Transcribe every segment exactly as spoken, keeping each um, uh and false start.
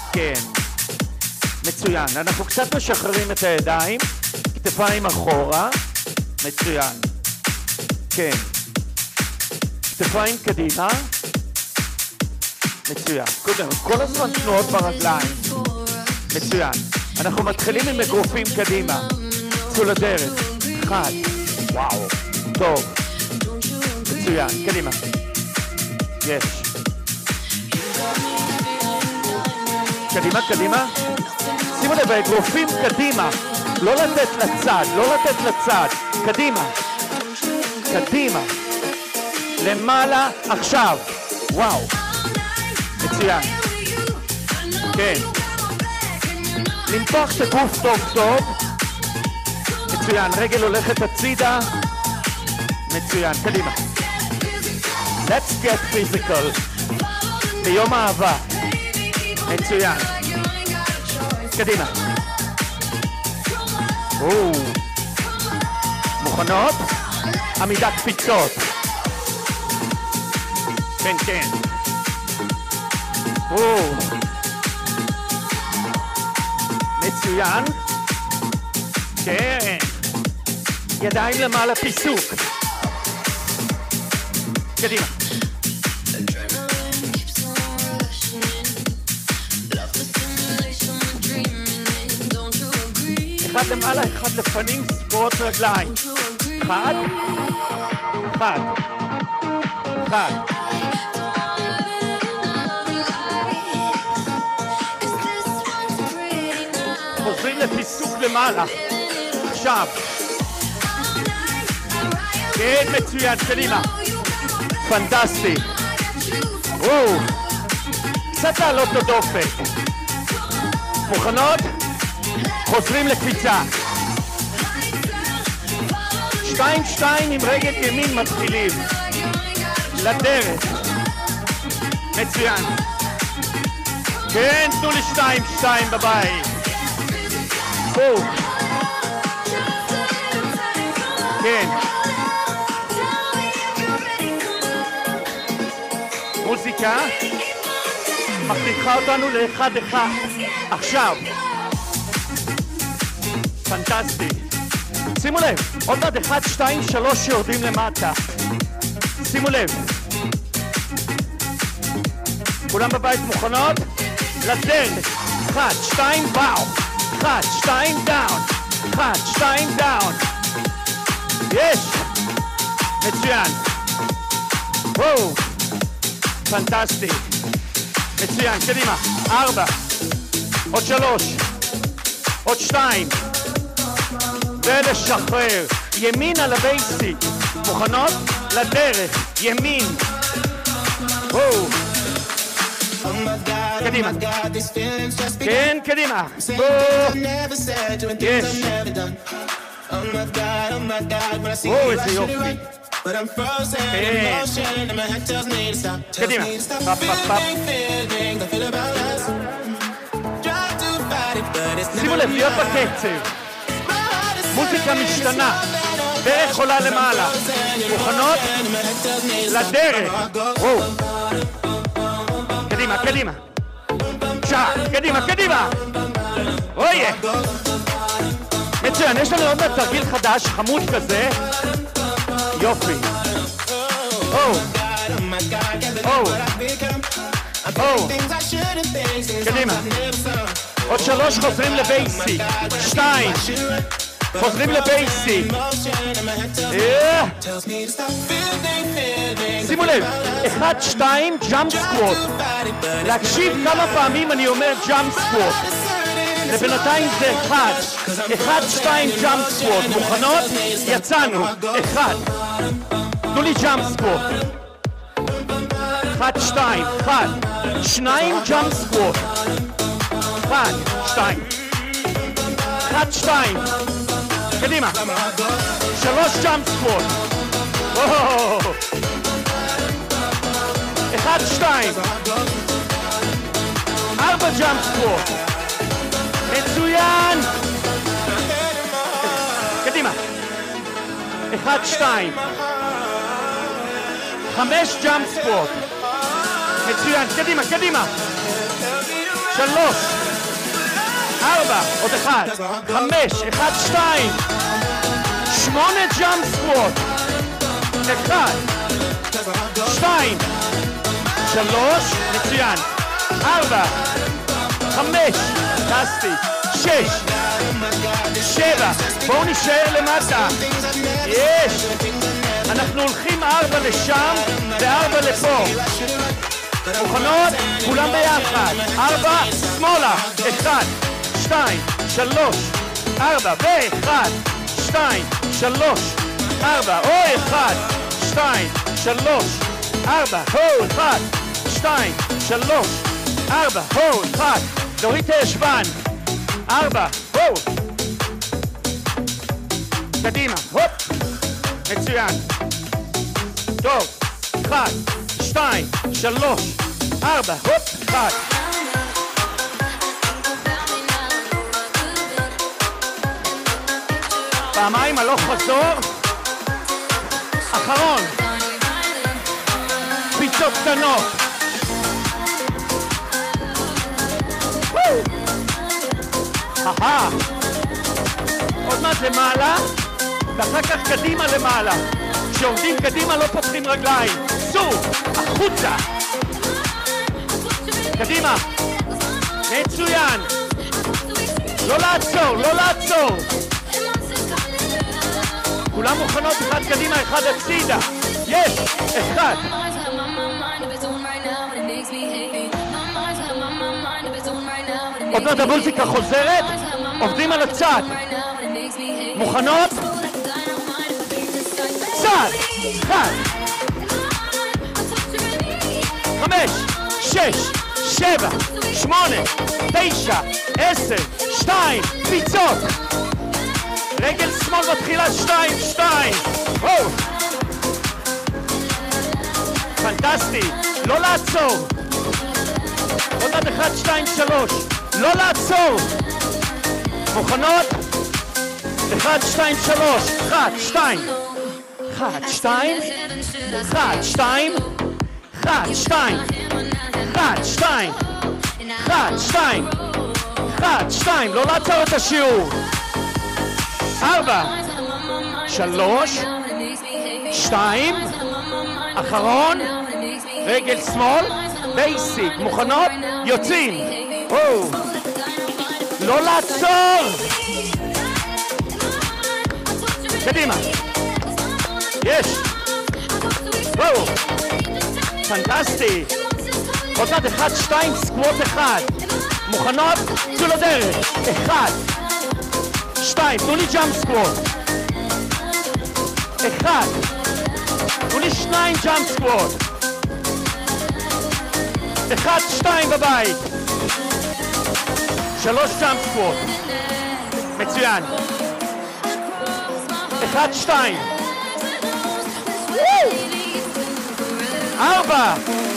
כן. מצוין. אנחנו קצת משחררים את הידיים, כתפיים אחורה. מצוין. כן. כתפיים קדימה. מצוין. קודם, כל הזמן תנועות ברגליים. מצוין. אנחנו מתחילים עם אגרופים קדימה. צאו לדרך. אחד. וואו. טוב. מצוין. קדימה. יש. קדימה, קדימה. שימו לב, האגרופים קדימה. לא לתת לצד, לא לתת לצד. קדימה. קדימה. למעלה, עכשיו. וואו. מצוין. כן. למתוח את הגוף טוב טוב. מצוין. רגל הולכת הצידה. מצוין. קדימה. Let's get physical. ביום אהבה. מצוין. קדימה. או. מוכנות? עמידה קפיצות. כן, כן. או. מצוין. כן. ידיים למעלה פיסוק. קדימה. אחד למעלה, אחד לפנים, ספורות רגליים. אחד. אחד. אחד. חוזרים לפיסוק למעלה. עכשיו. כן, מצוין, קדימה. פנטסטי. וואו. קצת לעלות לדופק. מוכנות? חוזרים לקפיצה. שתיים שתיים עם רגל ימין מתחילים. לדרך. מצוין. כן, תנו לי שתיים שתיים בבית. בואו. כן. מוזיקה. מחליחה אותנו לאחד אחד. עכשיו. פנטסטי. שימו לב, עוד עד אחד, שתיים, שלוש שיורדים למטה. שימו לב. כולם בבית מוכנות? לדרך. אחד, שתיים, וואו. אחד, שתיים, דאון. אחד, שתיים, דאון. יש. מצוין. וואו. פנטסטי. מצוין, קדימה. ארבע. עוד שלוש. עוד שתיים. ולשחרר. ימין על הבייסיק. מוכנות? לדרך. ימין. וואו. קדימה. כן, קדימה. בואו. יש. וואו, איזה יופי. כן. קדימה. פאפ, פאפ, פאפ. שימו לב, להיות בקצב. מוזיקה משתנה. דרך עולה למעלה. מוכנות? לדרך. וואו. קדימה, קדימה. שעה, קדימה, קדימה. אוי. מצוין, יש לנו עוד תרגיל חדש, חמוד כזה. יופי. או. או. או. קדימה. עוד שלוש חוזרים לבייסיק. שתיים. חוזרים לבייסיק. שימו לב, אחד, שתיים, ג'אמפ סקווט. להקשיב כמה פעמים אני אומר ג'אמפ סקווט. לבינתיים זה אחד. אחד, שתיים, ג'אמפ סקווט. מוכנות? יצאנו. אחד. תנו לי ג'אמפ סקווט. אחד, שתיים. אחד. שניים, ג'אמפ סקווט. אחד, שתיים. אחד, שתיים. קדימה. שלוש ג'אמפ סקווט. אחד, שתיים. ארבע ג'אמפ סקווט. מצוין. קדימה. אחד, שתיים. חמש ג'אמפ סקווט. מצוין. קדימה, קדימה. שלוש, ארבע, עוד אחד, חמש, אחד, שתיים, שמונה ג'אמפ סקווט, אחד, שתיים, שלוש, מצוין, ארבע, חמש, טסטי, שש, שבע, בואו נשאר למטה, יש, אנחנו הולכים ארבע לשם וארבע לפה, מוכנות? כולם ביחד, ארבע, שמאלה, אחד, שתיים, שלוש, ארבע, ואחד, שתיים, שלוש, ארבע, או אחד, שתיים, שלוש, ארבע, הו, אחד, שתיים, שלוש, ארבע, הו, אחד, להוריד את הישבן, ארבע, הו, קדימה, הופ, מצוין, טוב, אחד, שתיים, שלוש, ארבע, הופ, אחד, פעמיים הלוך חזור, אחרון, פיצות קטנות, אהה, עוד מעט למעלה, ואחר כך קדימה למעלה, כשעומדים קדימה לא פותחים רגליים, צאו, החוצה, קדימה, מצוין, לא לעצור, לא לעצור, כולם מוכנות, אחד קדימה, אחד הצידה, יש, אחד, עוד מעט המוזיקה חוזרת, עובדים על הצד, מוכנות? צד, אחד, חמש, שש, שבע, שמונה, תשע, עשר, שתיים, פיצות, רגל שמאל מתחילה, שתיים, שתיים, וואו, פנטסטי, לא לעצור, עוד עד אחד, שתיים, שלוש, לא לעצור, מוכנות? אחד, שתיים, שלוש, אחד, שתיים, אחד, שתיים, אחד, שתיים, אחד, שתיים, אחד, שתיים, אחד, שתיים, אחד, שתיים, לא לעצור את השיעור, ארבע, שלוש, שתיים, אחרון, רגל שמאל, בייסיק, מוכנות? יוצאים, וואו, לא לעצור, קדימה, יש, וואו, פנטסטי, עוד מעט אחד, שתיים, סקווט אחד, מוכנות? צאו לדרך, אחד, שתיים, תנו לי ג'אמפ סקווט, אחד, תנו לי שניים ג'אמפ סקווט, אחד, שתיים בבית, שלוש ג'אמפ סקווט, מצוין, אחד, שתיים, ארבע,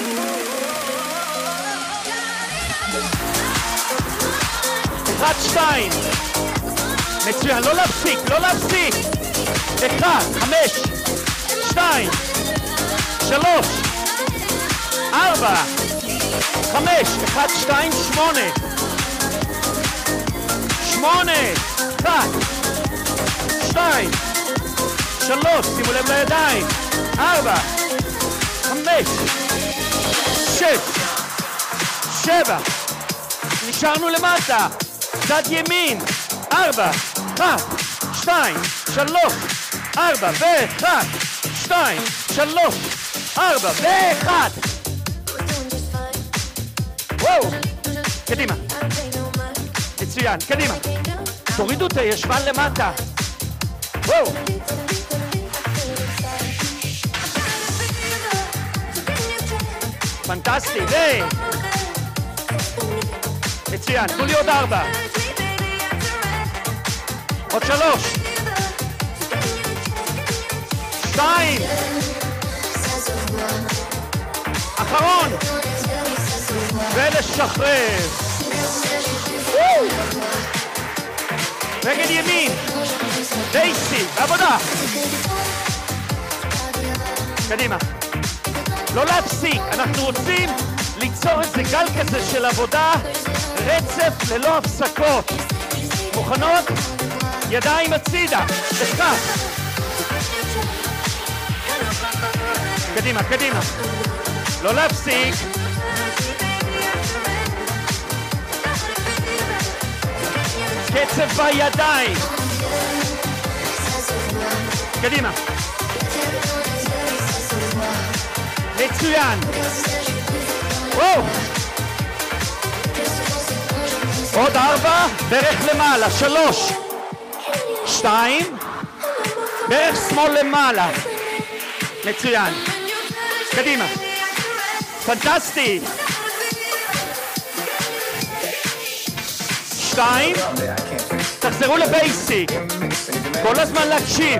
אחד, שתיים, מצוין, לא להפסיק, לא להפסיק, אחד, חמש, שתיים, שלוש, ארבע, חמש, אחד, שתיים, שמונה, שמונה, אחד, שתיים, שלוש, שימו לב לידיים, ארבע, חמש, שש, שבע, נשארנו למטה, צד ימין, ארבע, אחד, שתיים, שלוש, ארבע, ואחד, שתיים, שלוש, ארבע, ואחד, וואו, קדימה, מצוין, קדימה, תורידו את הישבן למטה, וואו, פנטסטי, ו... מצוין, תנו לי עוד ארבע, עוד שלוש, שתיים, אחרון, ולשחרר, רגל ימין, דייסי, בעבודה, קדימה, לא להפסיק, אנחנו רוצים ליצור איזה גל כזה של עבודה, רצף ללא הפסקות. מוכנות? ידיים הצידה, לכך. קדימה, קדימה. לא להפסיק. קצב בידיים. קדימה. מצוין. וואו. עוד ארבע, ברך למעלה, שלוש, שתיים, ברך שמאל למעלה. מצוין. קדימה. פנטסטי. שתיים, תחזרו לבייסיק. כל הזמן להקשיב.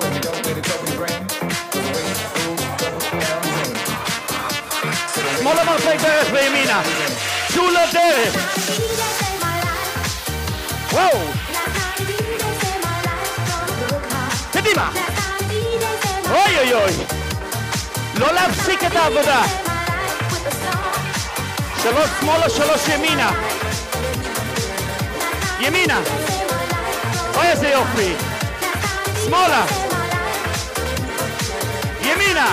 שמאלה מרפי דרך וימינה. צאו לדרך. וואו. קדימה. אוי אוי אוי. לא להפסיק את העבודה. שלוש שמאלה, שלוש ימינה. ימינה. אוי איזה יופי. שמאלה. ימינה.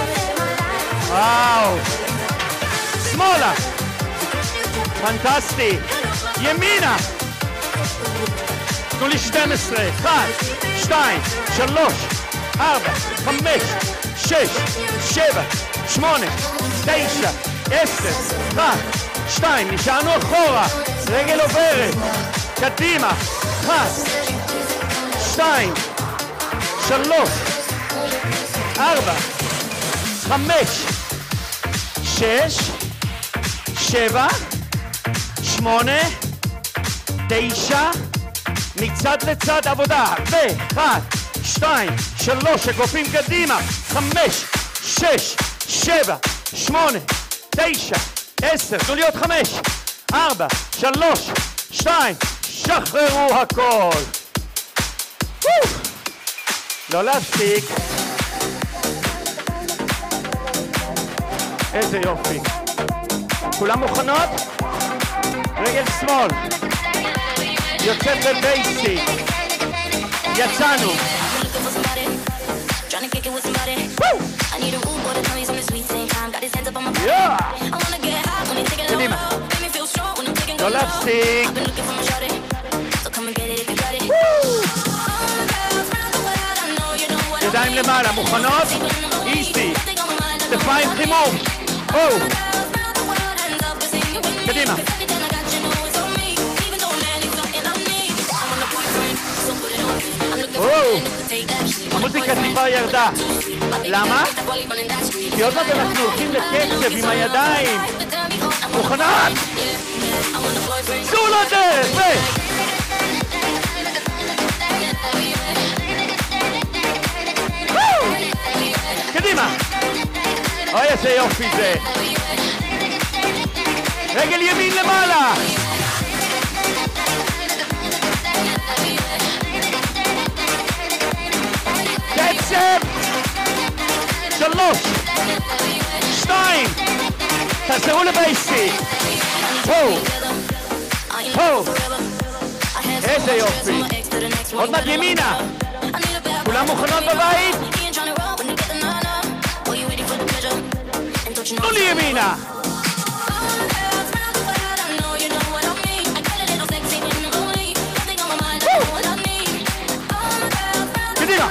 וואו. שמאלה. פנטסטי. ימינה. תנו לי שתים עשרה. אחת, שתיים, שלוש, ארבע, חמש, שש, שבע, שמונה, תשע, עשר, אחת, שתיים, נשארנו אחורה. רגל עוברת. קדימה. אחת, שתיים, שלוש, ארבע, חמש, שש, שבע, שמונה, תשע, מצד לצד עבודה. ואחת, שתיים, שלוש, הגופים קדימה. חמש, שש, שבע, שמונה, תשע, עשר, תנו לי עוד חמש, ארבע, שלוש, שתיים, שחררו הכל. לא להפסיק. איזה יופי. כולם מוכנות? רגל שמאל. יוצאת בבייסיק. יצאנו. יאה! קדימה. לא להפסיק. ידיים למעלה, מוכנות? איסי. כתפיים חימום. או! קדימה. או! המוזיקה טיפה ירדה. למה? כי עוד מעט אנחנו הולכים לקצב עם הידיים. מוכנות? צאו לדרך! ו... קדימה! אוי איזה יופי זה! רגל ימין למעלה! קצב! שלוש! שתיים! תחזרו לבייסיק! הו! הו! איזה יופי! עוד מעט ימינה! כולם מוכנות בבית? תנו לי ימינה! קדימה!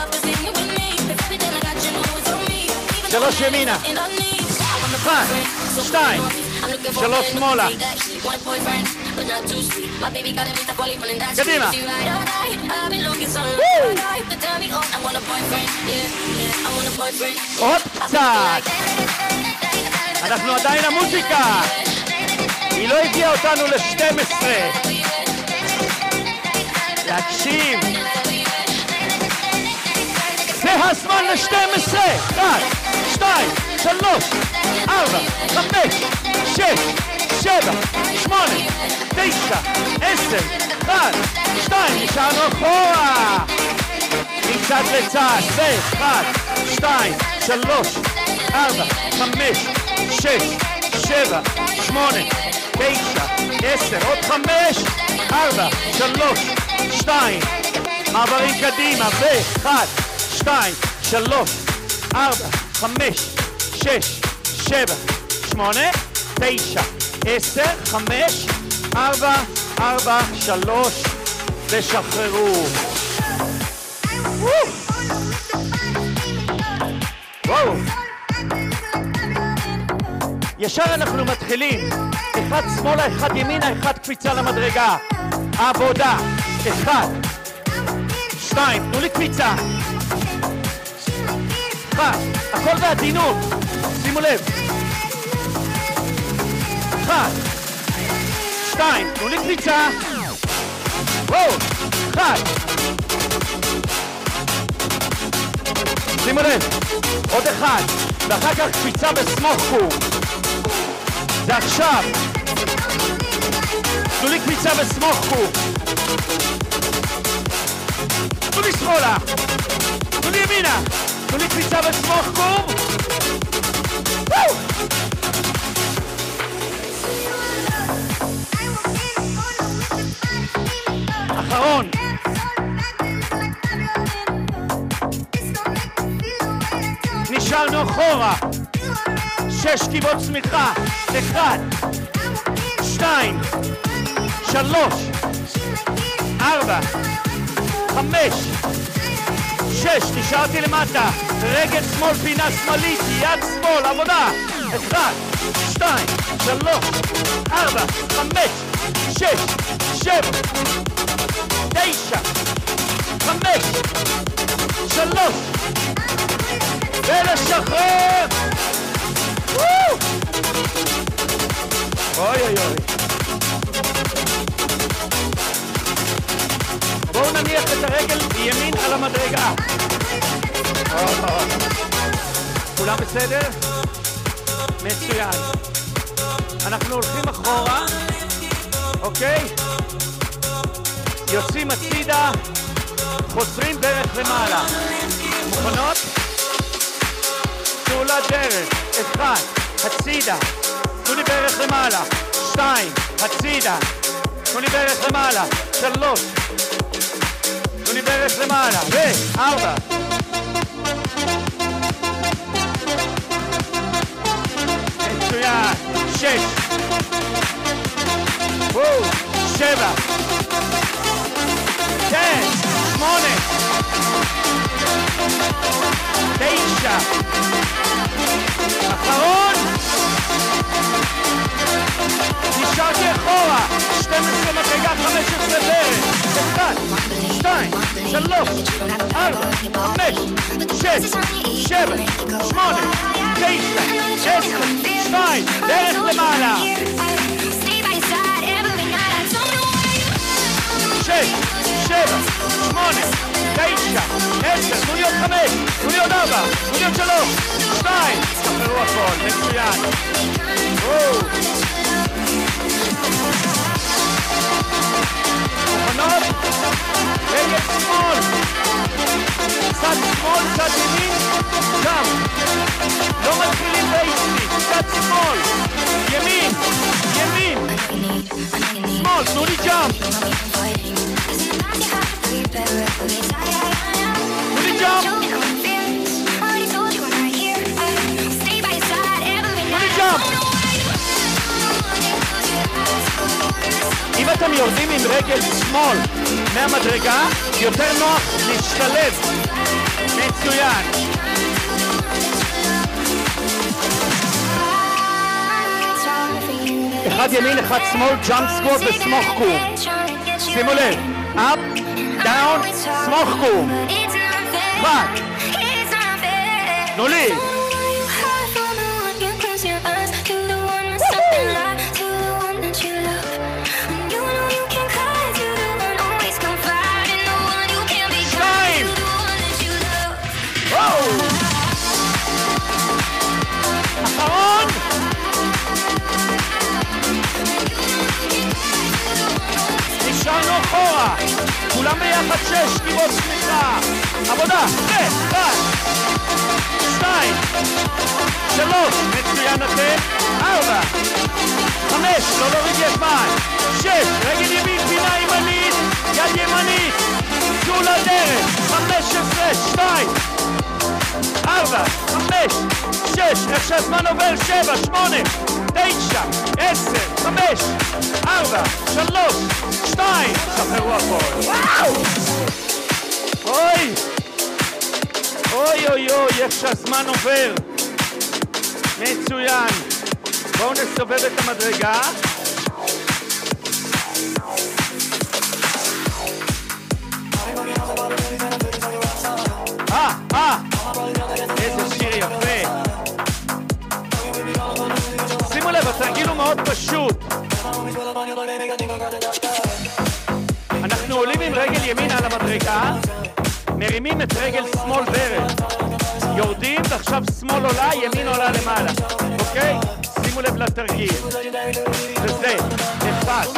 שלוש ימינה! אחת, שתיים, שלוש שמאלה! קדימה! עוד קצת! אנחנו עדיין המוזיקה! היא לא הגיעה אותנו ל-שתים עשרה! להקשיב! זה הזמן ל-שתים עשרה! אחת, שתיים, שלוש, ארבע, חמש, שש, שבע, שמונה, תשע, עשר, אחת, שתיים, נשארנו אחורה! מצד לצד, ואחת, שתיים, שלוש, ארבע, חמש, שש, שבע, שמונה, תשע, עשר, עוד חמש, ארבע, שלוש, שתיים, מעברים קדימה, ואחת, שתיים, שלוש, ארבע, חמש, שש, שבע, שמונה, תשע, עשר, חמש, ארבע, ארבע, שלוש, ושחררו. וואו. ישר אנחנו מתחילים. אחד שמאלה, אחד ימינה, אחד קפיצה למדרגה. עבודה. אחד. שתיים. תנו לי קפיצה. אחד. הכל בעדינות. שימו לב. אחד. שתיים. תנו לי קפיצה. וואו. אחד. שימו לב. עוד אחד. ואחר כך קפיצה בסמוכו. זה עכשיו. תנו לי קפיצה בסמוכו. תנו לי שמאלה. תנו לי ימינה. תנו לי קפיצה בסמוכו. וואו! אחרון. נשארנו אחורה. שש קיבות צמיחה. אחד, שתיים, שלוש, ארבע, חמש, שש, נשארתי למטה. רגל שמאל, פינה שמאלית, יד שמאל, עבודה. אחד, שתיים, שלוש, ארבע, חמש, שש, שבע, תשע, חמש, שלוש, ולשחרר. וואו! אוי אוי אוי. בואו נניח את הרגל ימין על המדרגה. כולם בסדר? מצוין. אנחנו הולכים אחורה, אוקיי? יוצאים הצידה, חוזרים דרך למעלה. מוכנות? צאו לדרך. אחד, הצידה. תנו לי בערך למעלה. שתיים, הצידה. תנו לי בערך למעלה. שלוש. תנו לי בערך למעלה. וארבע. מצוין. שש. וואו. שבע. תשע. שמונה. תשע. אחרון. נשארתי אחורה. שתים עשרה מדרגה, חמש עשרה בערך. אחד, שתיים, שלוש, ארבע, חמש, שש, שבע, שמונה, תשע, עשר, שתיים, דרך למעלה. שש, שבע, שמונה, תשע, עשר, תנו לי עוד חמש, תנו לי עוד ארבע, תנו לי עוד שלוש, שתיים, תחזרו הכל, מצוין. מוכנות? רגל שמאל, צד שמאל, צד ימין, גם. לא מתחילים באיסטי, צד שמאל, ימין, ימין, שמאל, תנו לי ג'אמפ. תנו לי ג'אמפ. תנו לי ג'אמפ. אם אתם יורדים עם רגל שמאל מהמדרגה, יותר נוח להשתלב. מצוין. אחד ימין, אחד שמאל, ג'אמפ סקוואט וסמוך קום. שימו לב, אפ, דאון, סמוך קום. אחד. תנו לי. אחרון. נשארנו אחורה. כולם ביחד. ביחד שש, קירות צמיחה. עבודה, אחד, שתיים, שלוש, מצוין אתם, ארבע, חמש, לא להוריד ישמן, שש, רגל ימין, פינה ימנית, יד ימנית, צאו לדרך, חמש עשרה, שתיים, ארבע, חמש, שש, איך שהזמן עובר, שבע, שמונה, תשע, עשר, חמש, ארבע, שלוש, שתיים, שחררו הכל. וואו! אוי! אוי אוי אוי, איך שהזמן עובר. מצוין. בואו נסובב את המדרגה. אה, אה! איזה שיר יפה. שימו לב, התרגיל הוא מאוד פשוט. אנחנו עולים עם רגל ימין על המדרגה, מרימים את רגל שמאל ברך, יורדים ועכשיו שמאל עולה, ימין עולה למעלה, אוקיי? שימו לב לתרגיל. וזה, אחד.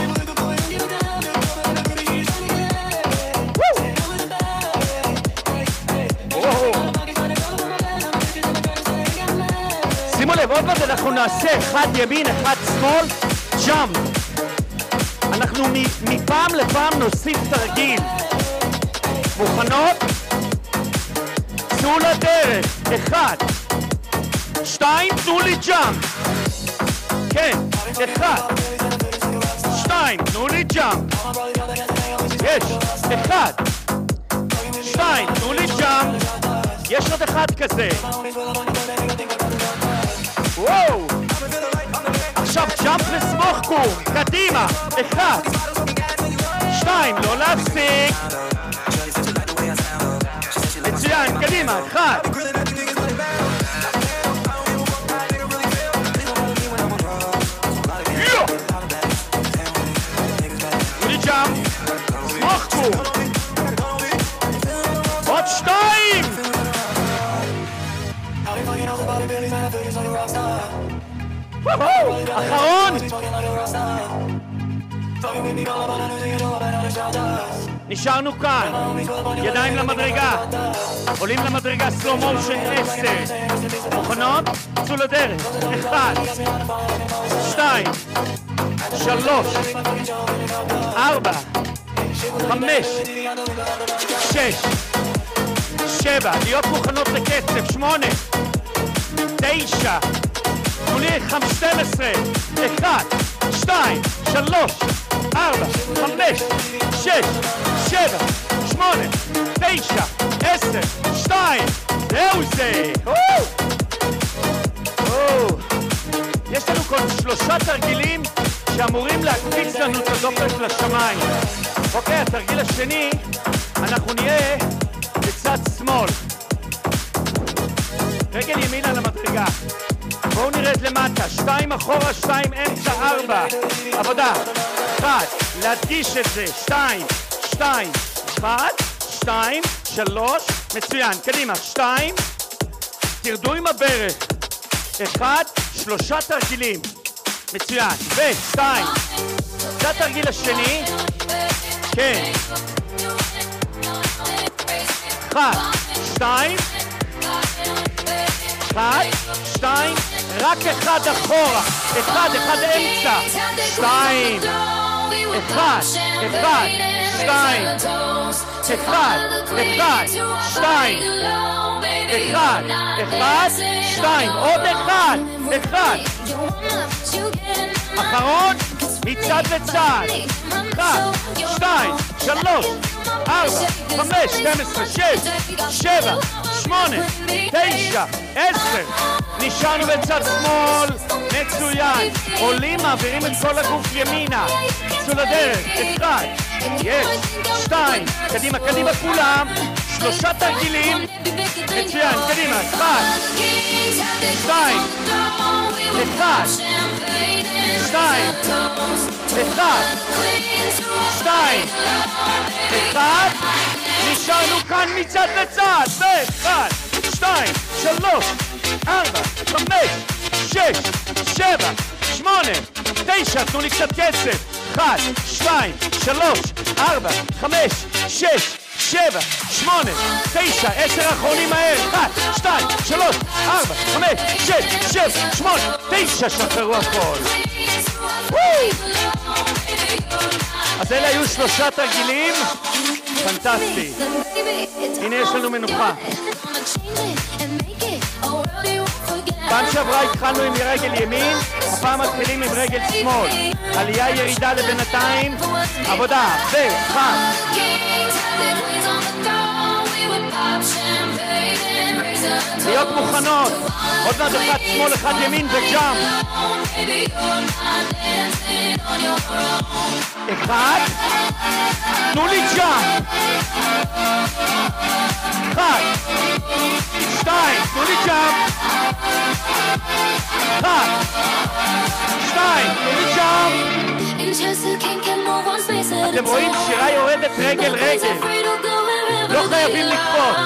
שימו לב, עוד פעם אנחנו נעשה אחד ימין, אחד שמאל, ג'אמפ. אנחנו מפעם לפעם נוסיף תרגיל. מוכנות? צאו לדרך. אחד. שתיים, תנו לי ג'אמפ. כן, אחד. שתיים, תנו לי ג'אמפ. יש. אחד. שתיים, תנו לי ג'אמפ. יש עוד אחד כזה. וואו. עכשיו ג'אמפ לסמוך קום. קדימה. אחד. שתיים, לא להפסיק. מצוין, קדימה, אחד. יו! תולי ג'אמפ. סמוך קום. עוד שתיים! אחרון! נשארנו כאן, ידיים למדרגה, עולים למדרגה, סלו מושן, עשר, מוכנות? צאו לדרך, אחד, שתיים, שלוש, ארבע, חמש, שש, שבע, להיות מוכנות לקצב, שמונה, תשע, תנו לי שתים עשרה, אחד, שתיים, שלוש, ארבע, חמש, שש, שבע, שמונה, תשע, עשר, שתיים, זהו זה! יש לנו כאן שלושה תרגילים שאמורים להקפיץ לנו את הדופק לשמיים. אוקיי, התרגיל השני, אנחנו נהיה בצד שמאל. רגל ימין על המדרגה. בואו נרד למטה, שתיים אחורה, שתיים אמצע, ארבע. עבודה. אחד, להדגיש את זה, שתיים, שתיים, אחד, שתיים, שלוש, מצוין, קדימה, שתיים, תרדו עם הברך, אחד, שלושה תרגילים, מצוין, ושתיים, זה התרגיל השני, כן, אחד, שתיים, אחד, שתיים, רק אחד אחורה, אחד, אחד אמצע, שתיים, אחד, אחד, שתיים, אחד, אחד, שתיים, אחד, אחד, שתיים, עוד אחד, אחד. אחרון, מצד לצד, אחד, שתיים, שלוש, ארבע, חמש, שתים עשרה, שש, שבע, שמונה, תשע, עשר. נשארנו בצד שמאל, מצוין. עולים, מעבירים את כל הגוף ימינה. צאו לדרך, אחד, יש, שתיים, קדימה, קדימה כולם. שלושה תרגילים, מצוין, קדימה, אחד, שתיים, אחד, שתיים, אחד, שתיים, אחד, נשארנו כאן מצד לצד, ואחד, שתיים, שלוש, ארבע, חמש, שש, שבע, שמונה, תשע, תנו לי קצת כסף, אחד, שתיים, שלוש, ארבע, חמש, שש, שבע, שמונה, תשע, עשר אחרונים מהר, אחד, שתיים, שלוש, ארבע, חמש, שש, שבע, שמונה, תשע, שחררו הכל. אז אלה היו שלושה תרגילים, פנטסטי. הנה יש לנו מנוחה. פעם שעברה התחלנו עם רגל ימין, הפעם מתחילים עם רגל שמאל. עלייה ירידה לבינתיים, עבודה, ואחד. להיות מוכנות, עוד מעט אחד שמאל, אחד ימין וג'אמפ. אחד, תנו לי ג'אמפ. אחד, שתיים, תנו לי ג'אמפ. אחד, שתיים, תנו לי ג'אמפ. אתם רואים שירה יורדת רגל רגל, לא חייבים לקפוץ.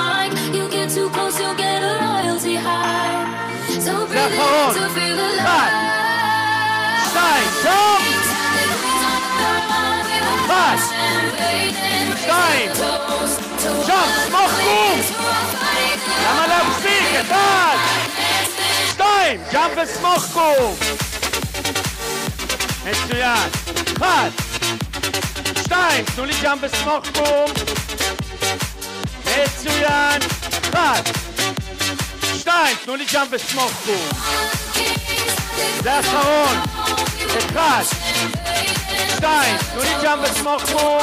זה אחרון, אחד, שתיים, טוב, אחד, שתיים, שם, סמוך קום, למה להפסיק? אחד, שתיים, ג'אמפ וסמוך קום, מצוין, אחד, שתיים, תנו לי ג'אמפ וסמוך קום, מצוין, אחד, שתיים, תנו לי ג'אמפ וסמוך קום, זה האחרון, אחד, שתיים, תנו לי ג'אמפ וסמוך קום,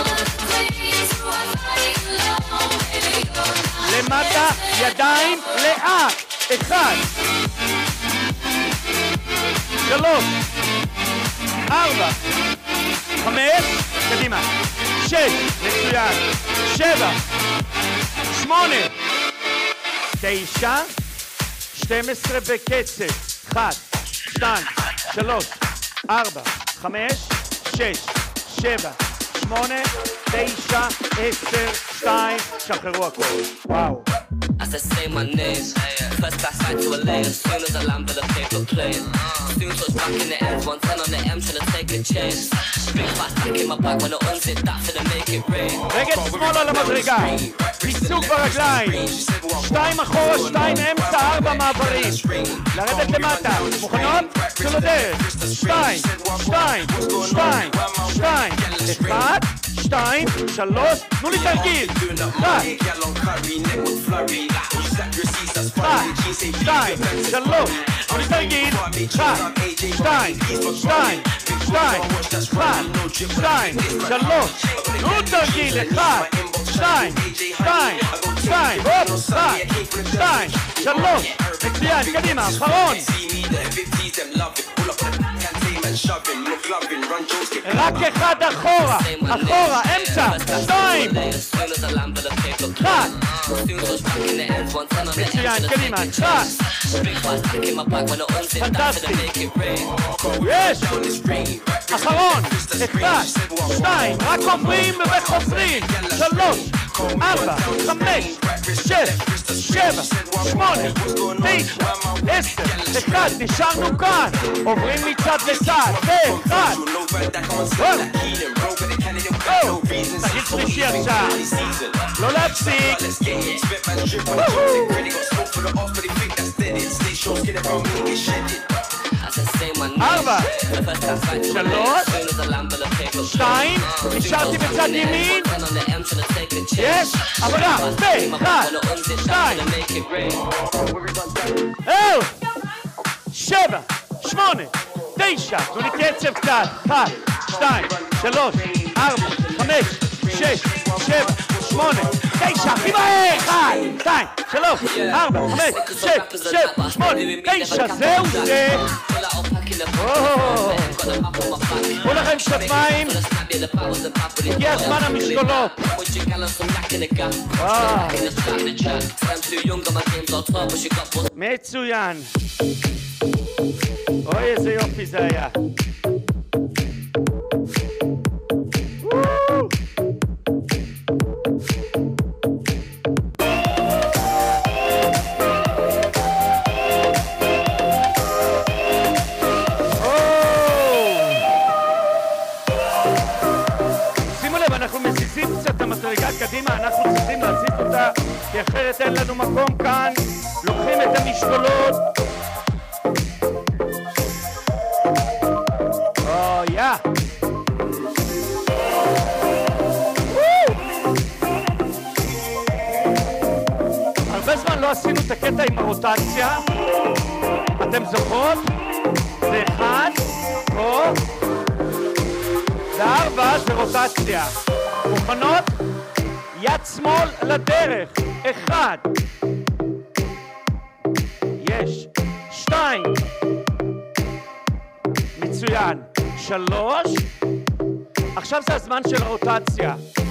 למטה, ידיים, לאט, אחד, שלוש, ארבע, חמש, קדימה, שש, מצוין, שבע, שמונה, תשע, שתים עשרה בקצב, אחד, שתיים, שלוש, ארבע, חמש, שש, שבע, שמונה, תשע, עשר, שתיים, שחררו הכל. וואו. As I say my name, first class right to a lane. As soon as I land with a paper plane, soon touch back in the air, one ten on the M, tryna take a chance. Big fat back in my bag when I unzip that finna make it rain. רגל שמאל על המדרגה, פיסוק ברגליים, שתיים אחורה, שתיים אמצע, ארבע מעברים, לרדת למטה, מוכנות? צאו לדרך, שתיים, שתיים, שתיים, שתיים, אחד, שתיים, שלוש, תנו לי תרגיל, אחד, אחד, שתיים, שלוש, תנו לי תרגיל, אחד, שתיים, שתיים, שתיים, אחד, שתיים, שלוש, תנו תרגיל, אחד, שתיים, שתיים, שתיים, הופ, אחד, שתיים, שלוש, מצוין, קדימה, אחרון. רק אחד אחורה, אחורה, אמצע, שתיים, אחד, מצוין, קדימה, אחד, פנטסטי, יש, אחרון, אחד, שתיים, רק עוברים וחוזרים, שלוש, ארבע, חמש, שש, שבע, שמונה, תשע, עשר, אחד, נשארנו כאן, עוברים מצד לצד, ואחד, תגיד שלישי עכשיו, לא להפסיק, ארבע, שלוש, שתיים, נשארתי בצד ימין, יש, עבודה, ואחד, שתיים, אהו, שבע, שמונה, תשע, תנו לי קצב קצת, אחד, שתיים, שלוש, ארבע, חמש, שש, שבע, שמונה, תשע, הכי מהר, אחד, שתיים, שלוש, ארבע, חמש, שש, שבע, שמונה, תשע, זהו זה. קחו לכם קצת מים, הגיע הזמן המשקולות. מצוין. אוי, איזה יופי זה היה. אנחנו צריכים להציף אותה, כי אחרת אין לנו מקום כאן. לוקחים את המשקולות. או, יא! הרבה זמן לא עשינו את הקטע עם הרוטציה. אתם זוכרות? זה אחד, פה, זה ארבע, זה רוטציה. מוכנות? יד שמאל לדרך. אחד. יש. שתיים. מצוין. שלוש. עכשיו זה הזמן של הרוטציה.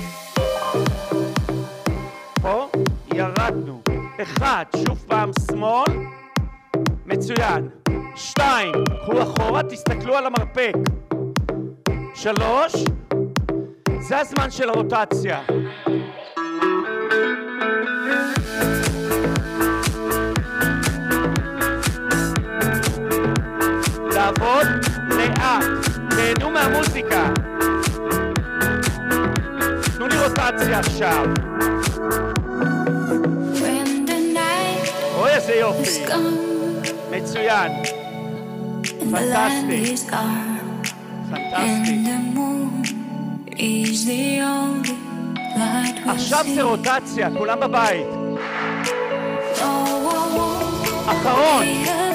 פה ירדנו. אחד. שוב פעם שמאל. מצוין. שתיים. קחו אחורה, תסתכלו על המרפק. שלוש. זה הזמן של הרוטציה. לעבוד לאט. תהנו מהמוזיקה. תנו לי רוטציה עכשיו. אוי, איזה יופי. מצוין. פנטסטי. פנטסטי. עכשיו זה רוטציה, כולם בבית. אחרון.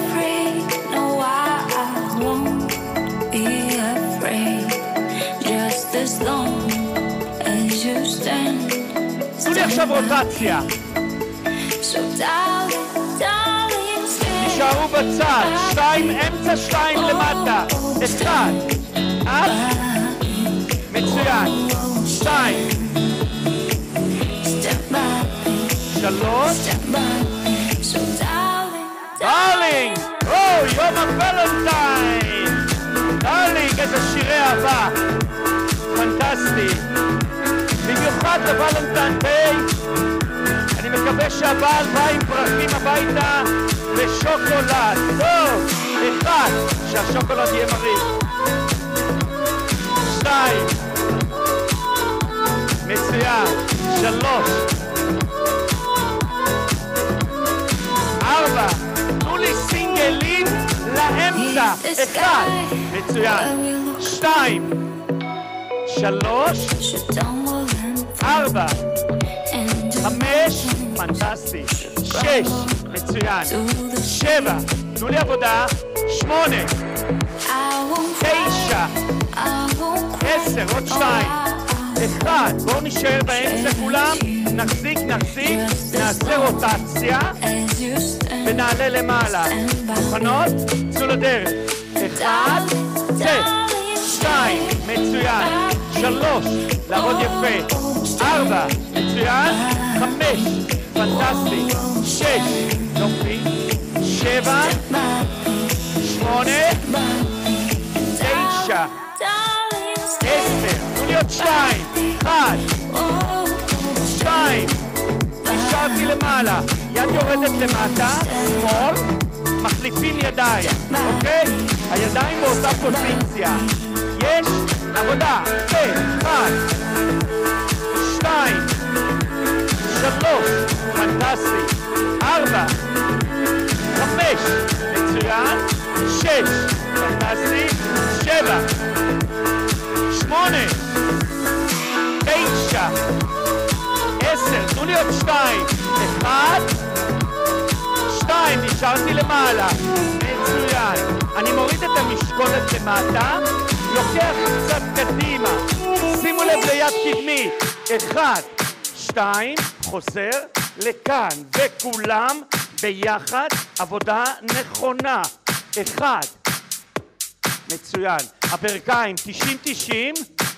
תנו לי עכשיו רוטציה. נשארו בצד. שתיים, אמצע שתיים למטה. אחד. אף. מצוין. שתיים. שלוש. דארלינג. או, יום הוולנטיין. דארלינג, איזה שירי אהבה. פנטסטי. במיוחד לוולנטיין דיי. אני מקווה שהבעל בא עם פרחים הביתה ושוקולד. טוב. אחד. שהשוקולד יהיה מריך. שתיים. מצוין. שלוש. ארבע. תנו לי סינגלים לאמצע. אחד. מצוין. שתיים. שלוש. ארבע. חמש. פנטסטי. שש. מצוין. שבע. תנו לי עבודה. שמונה. תשע. עשר. עוד שתיים. אחד. בואו נשאר באמצע כולם. נחזיק, נחזיק. נעשה רוטציה. ונעלה למעלה. מוכנות? צאו לדרך. אחד. צא. שתיים. מצוין. שלוש. לעבוד יפה. ארבע. מצוין. חמש. פנטסטי. שש. יופי. שבע. שמונה. תשע. עשר. תנו לי עוד שתיים. אחד. שתיים. נשארתי למעלה. יד יורדת למטה. שמאל. מחליפים ידיים. אוקיי? הידיים באותה פוזיציה. יש עבודה. אחד. שתיים. שלוש. פנטסטי. ארבע. חמש. מצוין. שש. פנטסטי. שבע. שמונה. תשע. עשר. תנו לי עוד שתיים. אחד. שתיים. נשארתי למעלה. מצוין. אני מוריד את המשקולת למטה. לוקח קצת קדימה. שימו לב ליד קדמי. אחד. שתיים. חוזר לכאן. וכולם ביחד. עבודה נכונה. אחד. מצוין. הברכיים תשעים תשעים.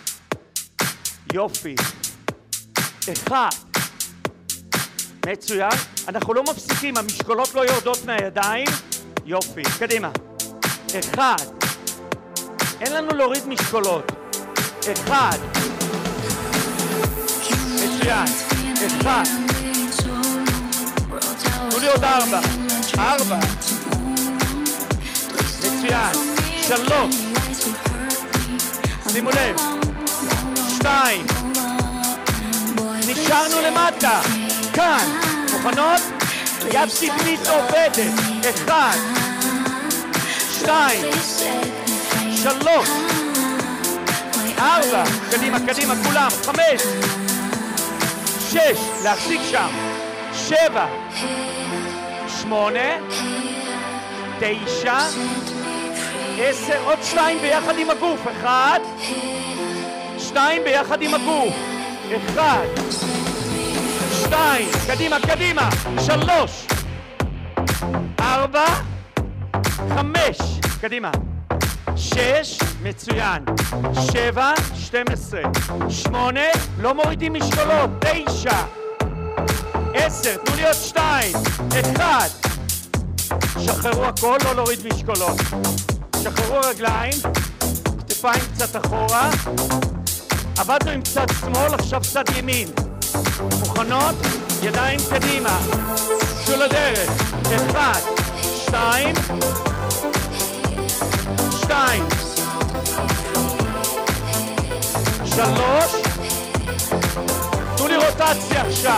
יופי. אחד. מצוין. אנחנו לא מפסיקים, המשקולות לא יורדות מהידיים. יופי. קדימה. אחד. אין לנו להוריד משקולות. אחד. מצוין. אחד. תנו לי עוד ארבע. ארבע. מצוין. שלוש. שימו לב. שתיים. נשארנו למטה. כאן. מוכנות? יד קדמית עובדת. אחד. שתיים. שלוש. ארבע. קדימה, קדימה, כולם. חמש. שש. להחזיק שם. שבע. שמונה. תשע. עשר. עוד שתיים ביחד עם הגוף. אחד. שתיים ביחד עם הגוף. אחד. שתיים. קדימה, קדימה. שלוש. ארבע. חמש. קדימה. שש. מצוין. שבע. שתים עשרה. שמונה. לא מורידים משקולות. תשע. עשר. תנו לי עוד שתיים. אחד. שחררו הכל, לא להוריד משקולות. שחררו רגליים. כתפיים קצת אחורה. עבדנו עם צד שמאל, עכשיו צד ימין. מוכנות? ידיים קדימה. צאו לדרך. אחד, שתיים, שתיים, שלוש. תנו לי רוטציה עכשיו.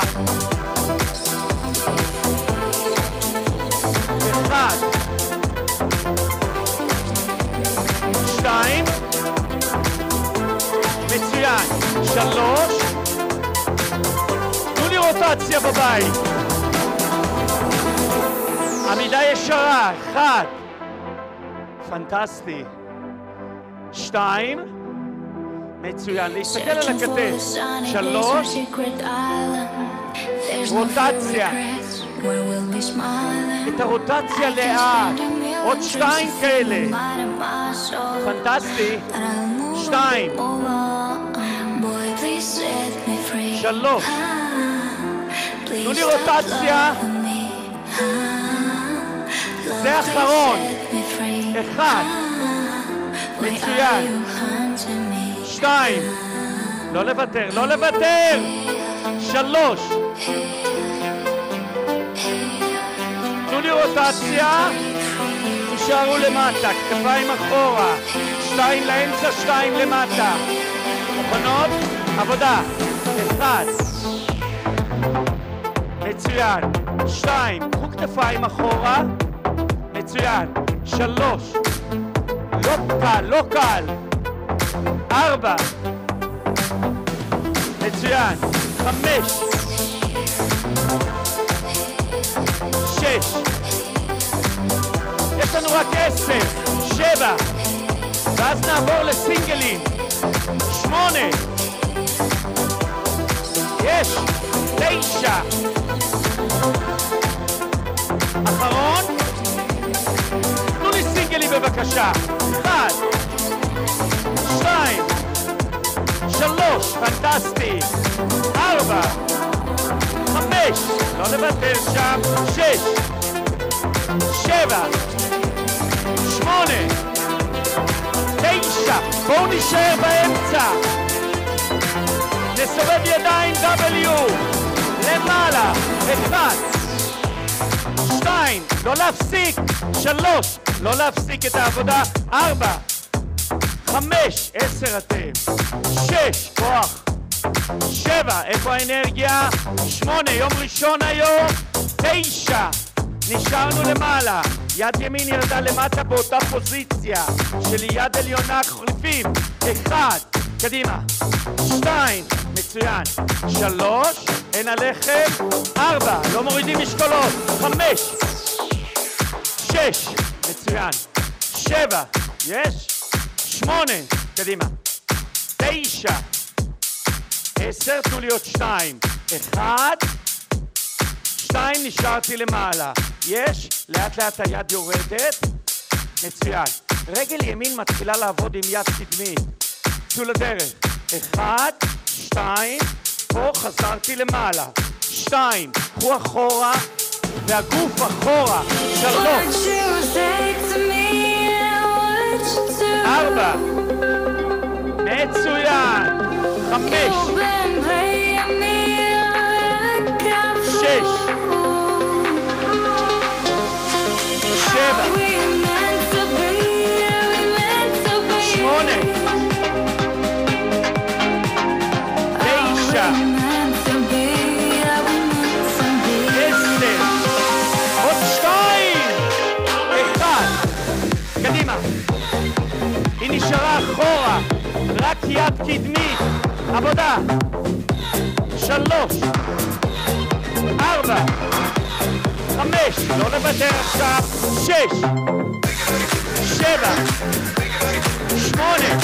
אחד, שתיים, מצוין. שלוש. תנו לי רוטציה בבית. עמידה ישרה. אחד. פנטסטי. שתיים. מצוין. להסתכל על הכתף. שלוש. רוטציה. את הרוטציה לאט. עוד שתיים כאלה. פנטסטי. שתיים. שלוש. תנו לי רוטציה. זה אחרון. אחד. מצוין. שתיים. לא לוותר, לא לוותר. שלוש. תנו לי רוטציה. תישארו למטה, כתפיים אחורה. שתיים לאמצע, שתיים למטה. מוכנות? עבודה. אחד. מצוין. שתיים. קחו כתפיים אחורה. מצוין. שלוש. לא קל, לא קל. ארבע. מצוין. חמש. שש. יש לנו רק עשר. שבע. ואז נעבור לסינגלים. שמונה. יש. תשע. אחרון. תנו לי סינגלים בבקשה. אחד. שתיים. שלוש. פנטסטי. ארבע. חמש. לא לוותר שם. שש. שבע. שמונה. תשע. בואו נשאר באמצע. נסובב ידיים W. למעלה. אחד. שתיים. לא להפסיק. שלוש. לא להפסיק את העבודה. ארבע. חמש. עשר אתם. שש. כוח. שבע. איפה האנרגיה? שמונה. יום ראשון היום. תשע. נשארנו למעלה. יד ימין ירדה למטה באותה פוזיציה של יד עליונה חליפים. אחד. קדימה. שתיים. מצוין. שלוש. אין עליכם. ארבע. לא מורידים משקולות. חמש. שש. מצוין. שבע. יש. שמונה. קדימה. תשע. עשר. תנו לי עוד שתיים. אחד. שתיים. נשארתי למעלה. יש. לאט לאט היד יורדת. מצוין. רגל ימין מתחילה לעבוד עם יד קדמית. צאו לדרך. אחד. שתיים. פה חזרתי למעלה. שתיים. קחו אחורה. והגוף אחורה. שלוש. ארבע. מצוין. חמש. שש. שבע. שמונה. תשע. רק יד קדמית. עבודה. שלוש. ארבע. חמש. לא לוותר עכשיו. שש. שבע. שמונה.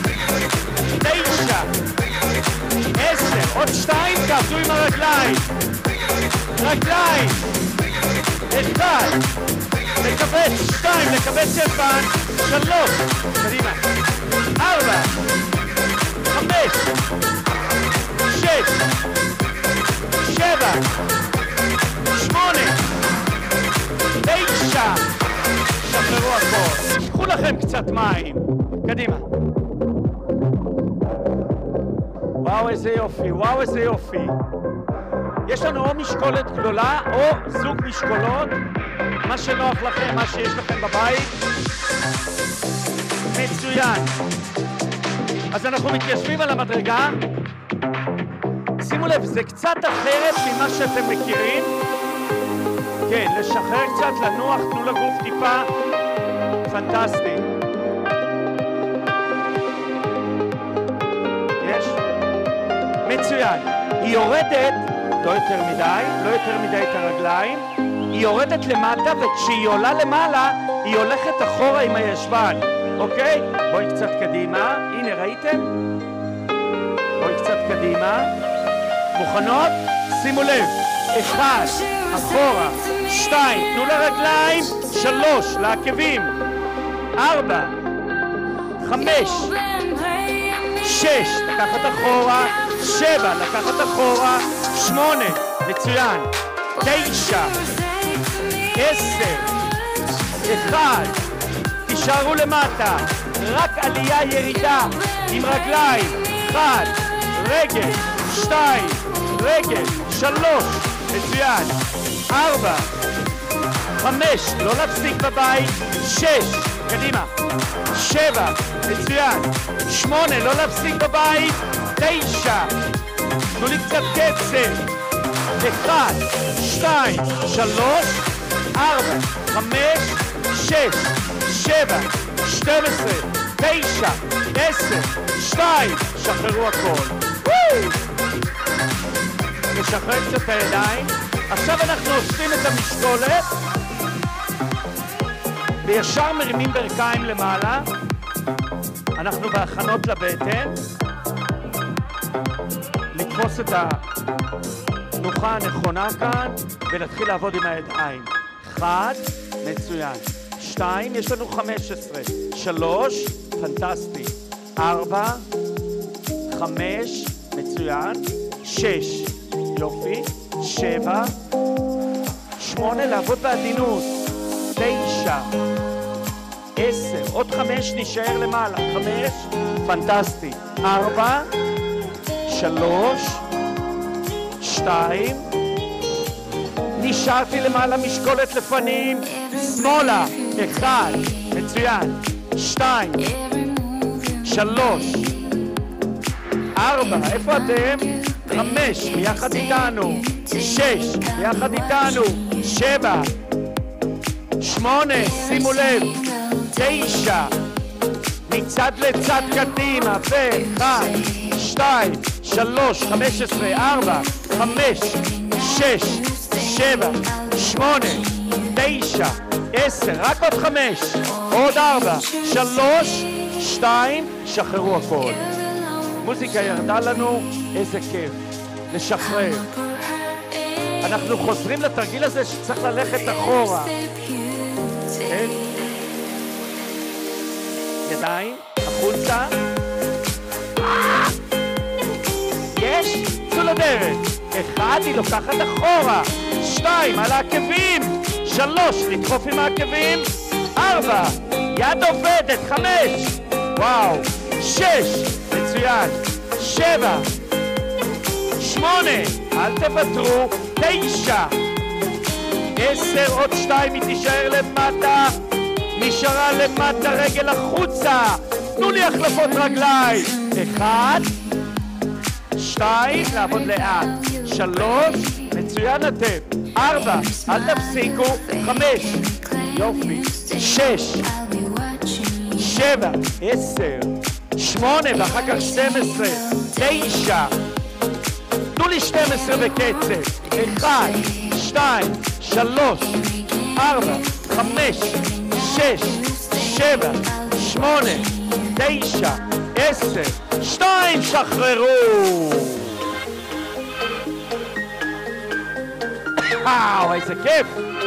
תשע. עשר. עוד שתיים. תעשו עם הרגליים. רגליים. אחד. לקבץ. שתיים. לקבץ יפן. שלוש. קדימה. ארבע. חמש. שש. שבע. שמונה. תשע. שחררו הכל. קחו לכם קצת מים. קדימה. וואו איזה יופי, וואו איזה יופי. יש לנו או משקולת גדולה או זוג משקולות. מה שנוח לכם, מה שיש לכם בבית. מצוין. אז אנחנו מתיישבים על המדרגה. שימו לב, זה קצת אחרת ממה שאתם מכירים. כן, לשחרר קצת, לנוח, תנו לגוף טיפה. פנטסטי. יש? מצוין. היא יורדת, לא יותר מדי, לא יותר מדי את הרגליים. היא יורדת למטה, וכשהיא עולה למעלה, היא הולכת אחורה עם הישבן. אוקיי? בואי קצת קדימה. הנה, ראיתם? בואי קצת קדימה. מוכנות? שימו לב. אחד, אחורה. שתיים, תנו לרגליים. שלוש, לעקבים. ארבע. חמש. שש, לקחת אחורה. שבע, לקחת אחורה. שמונה, מצוין. תשע. עשר. אחד. תישארו למטה. רק עלייה ירידה. עם רגליים. אחד. רגל. שתיים. רגל. שלוש. מצוין. ארבע. חמש. לא להפסיק בבית. שש. קדימה. שבע. מצוין. שמונה. לא להפסיק בבית. תשע. תנו לי קצת קצב. אחד. שתיים. שלוש. ארבע. חמש. שש. שבע. שתים עשרה. תשע. עשר. שתיים. שחררו הכל. נשחרר קצת את הידיים. עכשיו אנחנו עושים את המשקולת וישר מרימים ברכיים למעלה. אנחנו בהכנות לבטן. לתפוס את התנוחה הנכונה כאן ולהתחיל לעבוד עם הידיים. אחד, מצוין. שתיים, יש לנו חמש עשרה. שלוש, פנטסטי. ארבע, חמש, מצוין. שש, יופי. שבע, שמונה, לעבוד בעדינות. תשע, עשר, עוד חמש, נשאר למעלה. חמש, פנטסטי. ארבע, שלוש, שתיים, נשארתי למעלה, משקולת לפנים, שמאלה. אחד, מצוין. שתיים, שלוש, ארבע, איפה אתם? חמש, ביחד איתנו. שש, ביחד איתנו. שבע, שמונה, שימו לב. תשע, מצד לצד קדימה. ואחד, שתיים, שלוש, חמש עשרה, ארבע, חמש, שש, שבע, שמונה, תשע, עשר, רק עוד חמש, עוד ארבע, שלוש, שתיים, שחררו הכל. מוזיקה ירדה לנו, איזה כיף, לשחרר. אנחנו חוזרים לתרגיל הזה שצריך ללכת אחורה. כן? ידיים, החוצה. יש? צאו לדרך. אחד, היא לוקחת אחורה. שתיים, על העקבים. שלוש, לדחוף עם העקבים. ארבע, יד עובדת. חמש. וואו. שש, מצוין. שבע. שמונה, אל תוותרו. תשע. עשר, עוד שתיים, היא תישאר למטה. נשארה למטה, רגל החוצה. תנו לי החלפות רגליים. אחד. שתיים, לעבוד לאט. שלוש, מצוין אתם. ארבע, אל תפסיקו. חמש, יופי. שש, שבע, עשר, שמונה ואחר כך שתים עשרה, תשע. תנו לי שתים עשרה בקצב. אחד, שתיים, שלוש, ארבע, חמש, שש, שבע, שמונה, תשע, עשר, שתיים, שחררו. וואו, איזה כיף.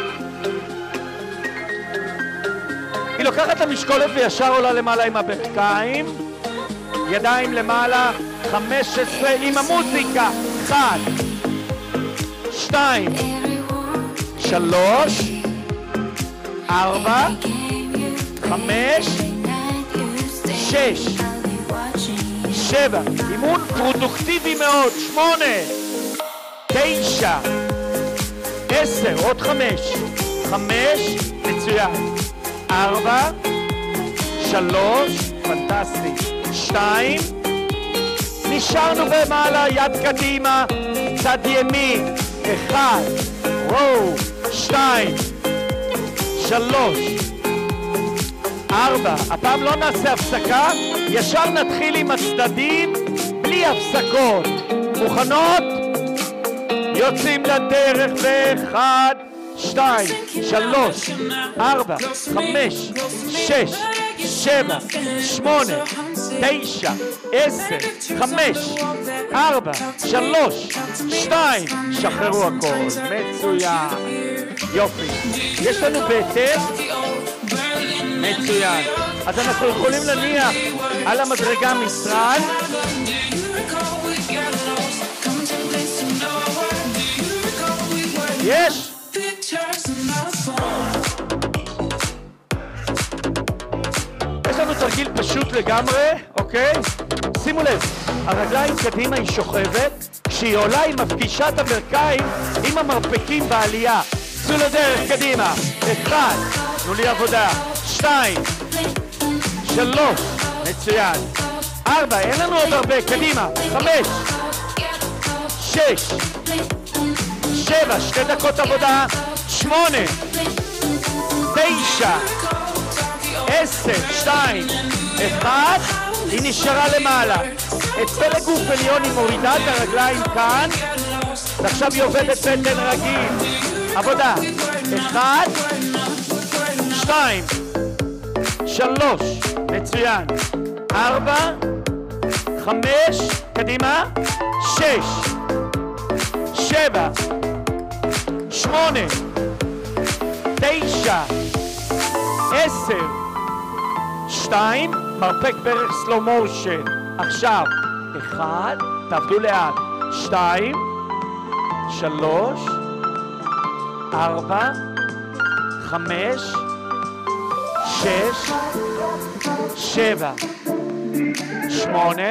היא לוקחת את המשקולת וישר עולה למעלה עם הברכיים, ידיים למעלה, חמש עשרה עם המוזיקה, אחד, שתיים, שלוש, ארבע, חמש, שש, שבע, אימון פרודוקטיבי מאוד, שמונה, תשע, עשר, עוד חמש, חמש, מצוין, ארבע, שלוש, פנטסטי, שתיים, נשארנו במעלה, יד קדימה, צד ימין, אחד, וואו, שתיים, שלוש, ארבע, הפעם לא נעשה הפסקה, ישר נתחיל עם הצדדים, בלי הפסקות, מוכנות? יוצאים לדרך באחד, שתיים, שלוש, ארבע, חמש, שש, שבע, שמונה, תשע, עשר, חמש, ארבע, שלוש, שתיים, שחררו הכל, מצוין, יופי, יש לנו בהתאם, מצוין, אז אנחנו יכולים להניח על המדרגה משרד, יש! יש לנו תרגיל פשוט לגמרי, אוקיי? שימו לב, הרגליים קדימה היא שוכבת, כשהיא עולה היא מפגישה את הברכיים עם המרפקים בעלייה. צאו לדרך קדימה, אחד, תנו לי עבודה, שתיים, שלוש, מצוין, ארבע, אין לנו עוד הרבה, קדימה, חמש, שש, שבע, שתי דקות עבודה, שמונה, תשע, עשר, שתיים, אחד, היא נשארה למעלה. את פלג גוף עליון היא מורידה את הרגליים כאן, ועכשיו היא עובדת בטן רגיל. עבודה, אחד, שתיים, שלוש, מצוין, ארבע, חמש, קדימה, שש, שבע, שמונה, תשע, עשר, שתיים, מרפק ברך סלו מושן. עכשיו, אחד, תעבדו לאט, שתיים, שלוש, ארבע, חמש, שש, שבע, שמונה,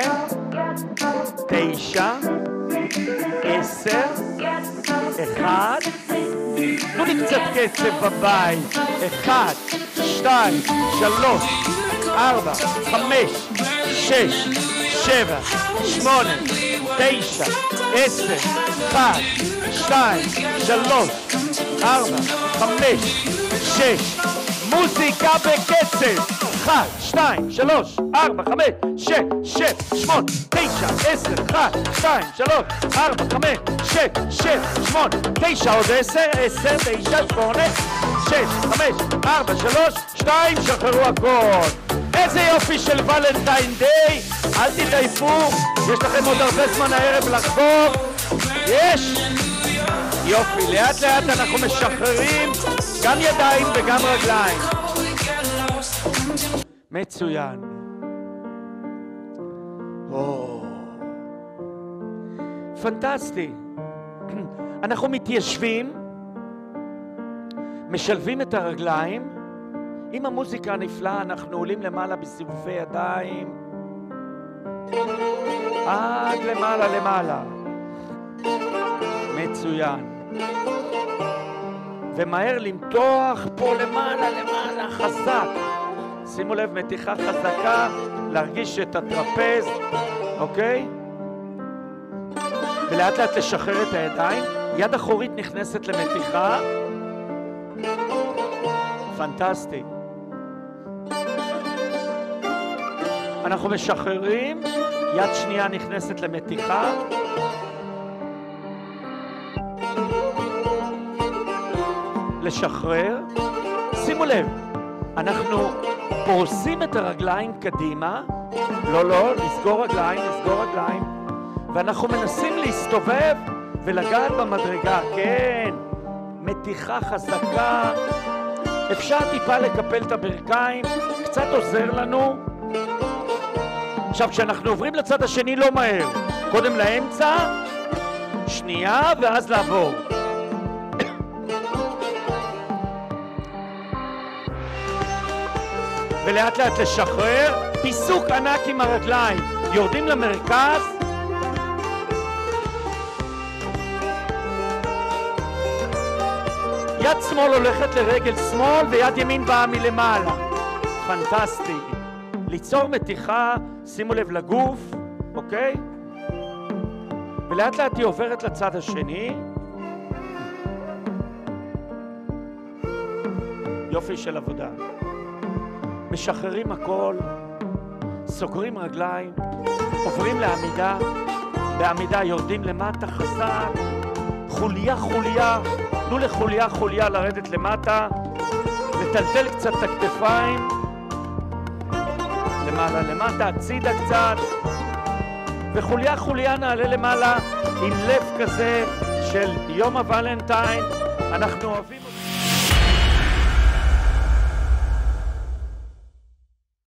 תשע, עשר, אחד, תנו לי קצת קצב בבית, אחד, שתיים, שלוש, ארבע, חמש, שש, שבע, שמונה, תשע, עשר, אחד, שתיים, שלוש, ארבע, חמש, שש, מוזיקה בקצב, אחד, שתיים, שלוש, ארבע, חמש, שש, שבע, שמונה, תשע, עשר, אחד, שתיים, שלוש, ארבע, חמש, שש, שבע, שמונה, תשע, עוד עשר, עשר, תשע, שמונה, שש, חמש, ארבע, שלוש, שתיים, שחררו הכל. איזה יופי של ולנטיין דיי, אל תתעייפו, יש לכם עוד הרבה זמן הערב לחגוג, יש? יופי, לאט לאט אנחנו משחררים גם ידיים וגם רגליים. מצוין. או, פנטסטי. אנחנו מתיישבים, משלבים את הרגליים, עם המוזיקה הנפלאה אנחנו עולים למעלה בסיבובי ידיים, עד למעלה למעלה. מצוין. ומהר למתוח פה למעלה למעלה חזק. שימו לב, מתיחה חזקה, להרגיש את הטרפז, אוקיי? ולאט לאט לשחרר את הידיים. יד אחורית נכנסת למתיחה. פנטסטי. אנחנו משחררים, יד שנייה נכנסת למתיחה. לשחרר. שימו לב, אנחנו פורסים את הרגליים קדימה, לא, לא, לסגור רגליים, לסגור רגליים, ואנחנו מנסים להסתובב ולגעת במדרגה, כן, מתיחה חזקה, אפשר טיפה לקפל את הברכיים, קצת עוזר לנו. עכשיו, כשאנחנו עוברים לצד השני לא מהר, קודם לאמצע, שנייה ואז לעבור. ולאט לאט לשחרר, פיסוק ענק עם הרגליים, יורדים למרכז, יד שמאל הולכת לרגל שמאל ויד ימין באה מלמעלה. פנטסטי. ליצור מתיחה, שימו לב לגוף, אוקיי? ולאט לאט היא עוברת לצד השני. יופי של עבודה. משחררים הכל, סוגרים רגליים, עוברים לעמידה, בעמידה יורדים למטה חזק, חוליה חוליה, תנו לחוליה חוליה לרדת למטה, לטלטל קצת את הכתפיים, למעלה למטה, הצידה קצת, וחוליה חוליה נעלה למעלה עם לב כזה של יום הוולנטיין, אנחנו אוהבים